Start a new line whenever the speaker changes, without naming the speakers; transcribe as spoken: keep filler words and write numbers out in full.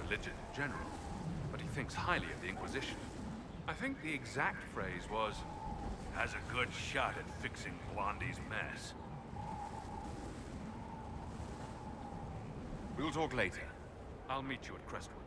religion in general, but he thinks highly of the Inquisition. I think the exact phrase was, has a good shot at fixing Blondie's mess. We'll talk later. I'll meet you at Crestwood.